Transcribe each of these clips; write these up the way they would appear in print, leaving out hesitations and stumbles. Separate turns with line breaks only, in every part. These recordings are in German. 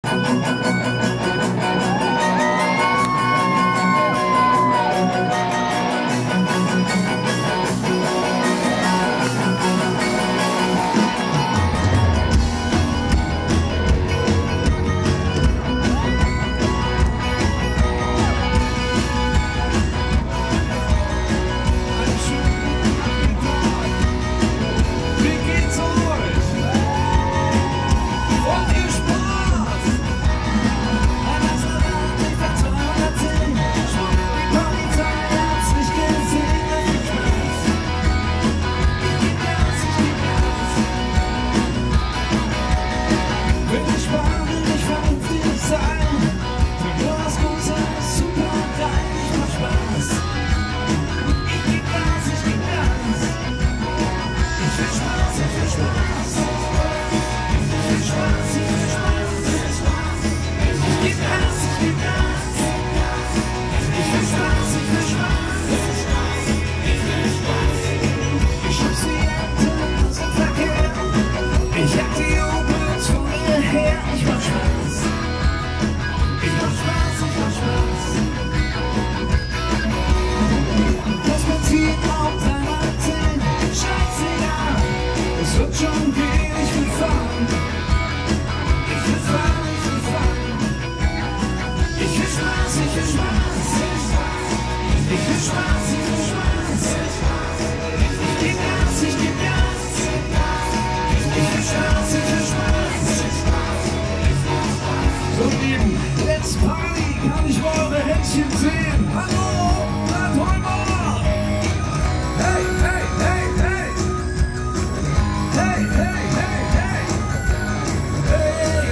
Let's Party, kann ich mal eure Händchen sehen? Hallo, na toll mal! Hey, hey, hey, hey! Hey, hey, hey, hey! Hey,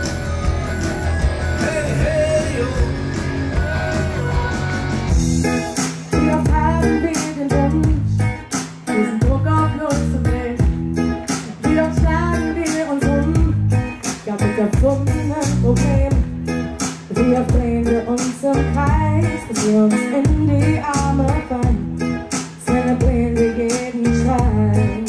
oh! Hey, hey, oh!
Wie oft haben wir den Wunsch, diesen Druck auf loszubringen? Wie oft schlagen wir uns gab mit erfundenen Problemen? Wie oft drehen wir uns im Kreis, bis wir uns in die Arme fallen, zelebrieren wir jeden Schrei.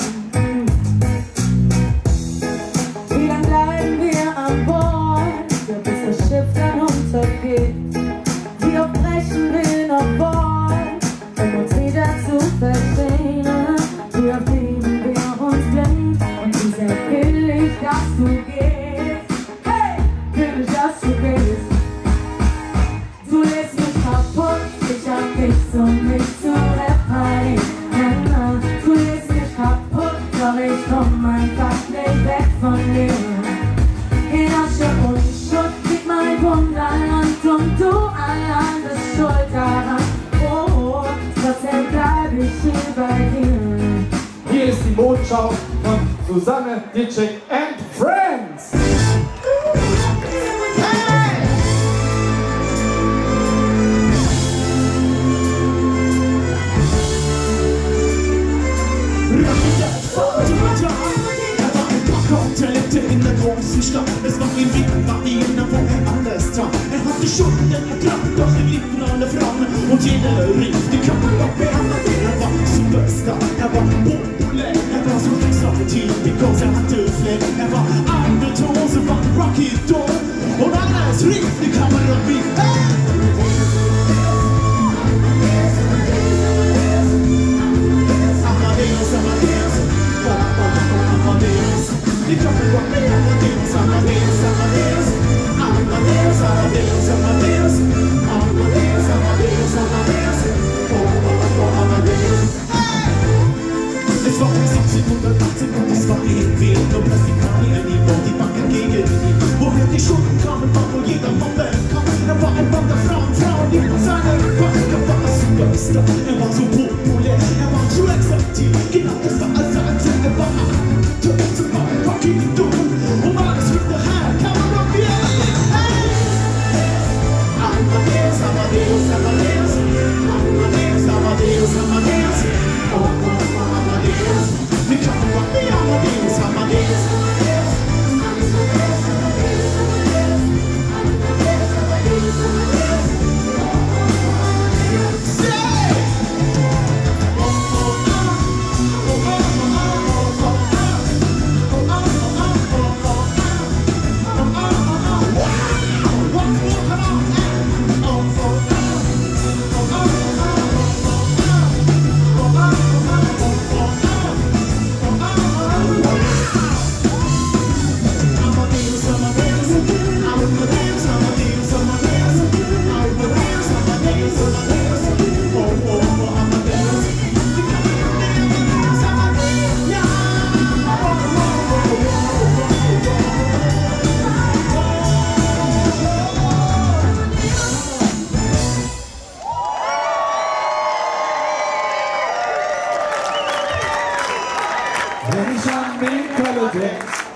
Wie lang bleiben wir an Bord, bis das Schiff dann untergeht? Wie oft brechen wir noch Bord, uns wieder zu verstehen? Wie oft lieben wir uns blind und wie sehr will ich, dass du gehst? Hey, will ich, dass du gehst? Du lässt mich kaputt, ich hab nichts, um mich zu reparieren. Du lässt mich kaputt, doch ich komm einfach nicht weg von dir. In Asche und Schutt liegt mein Wunderland und du allein bist schuld daran. Oh, oh, trotzdem bleib ich hier bei dir.
Hier ist die Mondschau von Susanne Ditschek and Friends.
In der großen Stadt, es war ihm Wien, war ihnen vorher alles dran. Er hatte Schulden erkannt, doch er liebten alle Frauen. Und jeder rief, die kann man doch behandeln. Er war Superstar, er war populär, er war so exaltiert, because er hatte Flair. Er war eine Dose von Rocky Door und alles rief, die kann man doch wie Amadeus, Amadeus, Amadeus. Die Koppel war mir, Amadeus, Amadeus, Amadeus, Amadeus, Amadeus, Amadeus, Amadeus, Amadeus, Amadeus, oh, Amadeus. Es war 1780 und es war irgendwie nur Plastikani, ein Niveau, die Banken gegen ihn. Woher die Schulden kamen, war wohl jeder vom Welt kam. Er war ein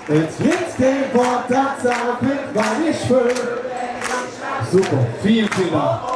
Jetzt gehen Wort, das auch mit, weil ich will. Super, vielen Dank.